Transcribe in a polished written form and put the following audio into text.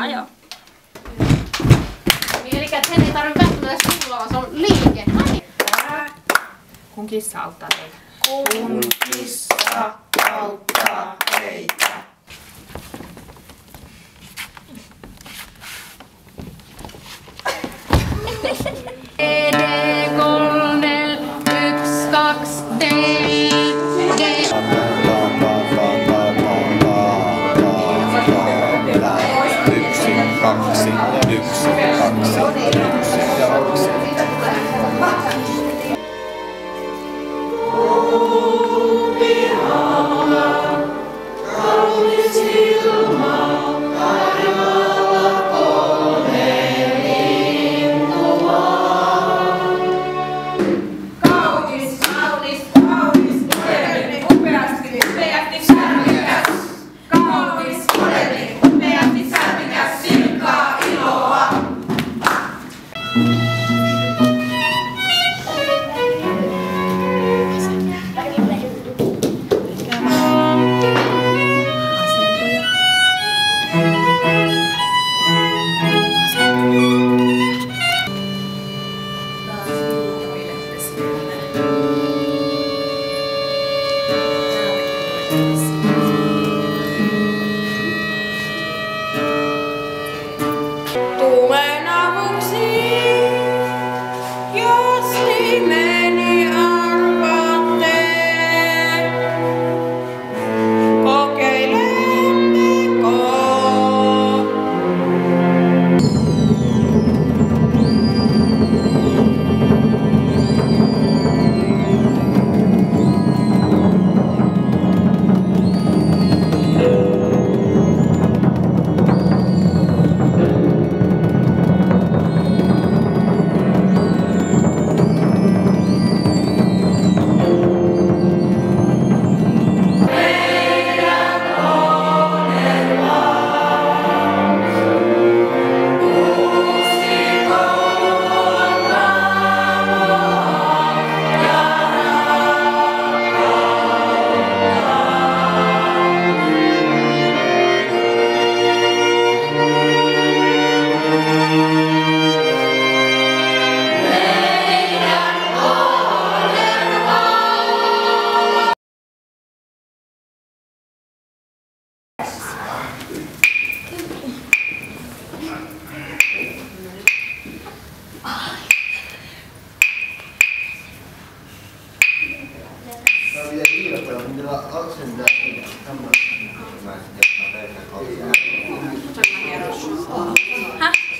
Aha, joo. Elikkä sen ei tarvitse välttämättä sivulla, vaan se on liike. Kun kissa auttaa teitä. Kun kissa auttaa teitä. D-kolnel, 1, 2, D, D. Kaksi, yksi, kaksi. Tulen avuksi, jos nimeni arvaatte. Kokeilemmeko? Häh?